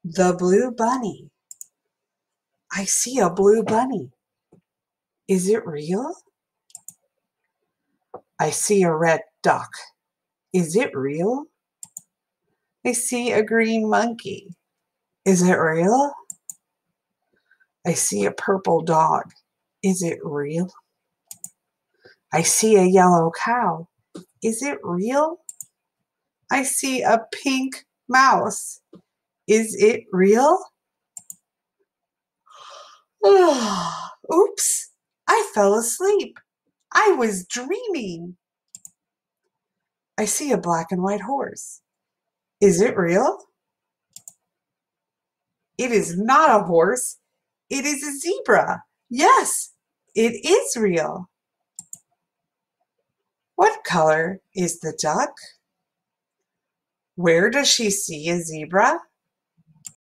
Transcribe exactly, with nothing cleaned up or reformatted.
The blue bunny. I see a blue bunny. Is it real? I see a red duck. Is it real? I see a green monkey. Is it real? I see a purple dog. Is it real? I see a yellow cow. Is it real? I see a pink mouse. Is it real? Oops, I fell asleep. I was dreaming. I see a black and white horse. Is it real? It is not a horse. It is a zebra. Yes, it is real. What color is the duck? Where does she see a zebra?